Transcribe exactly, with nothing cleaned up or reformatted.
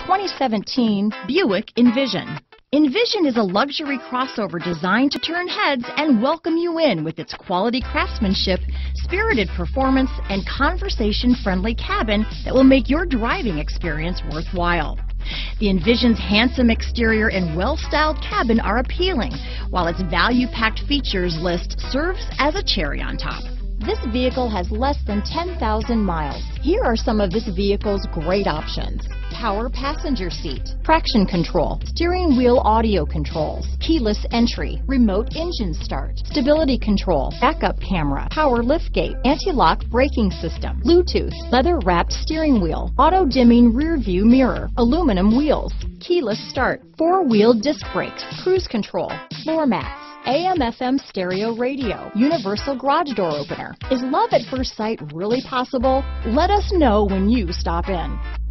twenty seventeen Buick Envision. Envision is a luxury crossover designed to turn heads and welcome you in with its quality craftsmanship, spirited performance, and conversation-friendly cabin that will make your driving experience worthwhile. The Envision's handsome exterior and well-styled cabin are appealing, while its value-packed features list serves as a cherry on top. This vehicle has less than ten thousand miles. Here are some of this vehicle's great options: power passenger seat, traction control, steering wheel audio controls, keyless entry, remote engine start, stability control, backup camera, power liftgate, anti-lock braking system, Bluetooth, leather-wrapped steering wheel, auto-dimming rear view mirror, aluminum wheels, keyless start, four-wheel disc brakes, cruise control, floor mats, A M F M stereo radio, universal garage door opener. Is love at first sight really possible? Let us know when you stop in.